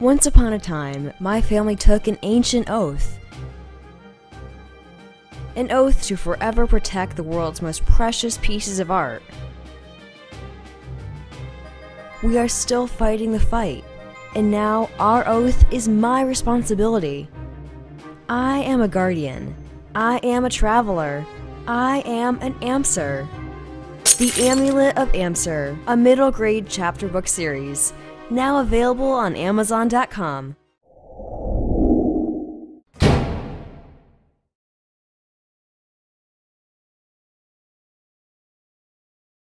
Once upon a time, my family took an ancient oath. An oath to forever protect the world's most precious pieces of art. We are still fighting the fight, and now our oath is my responsibility. I am a guardian. I am a traveler. I am an Amser. The Amulet of Amser, a middle grade chapter book series, now available on Amazon.com.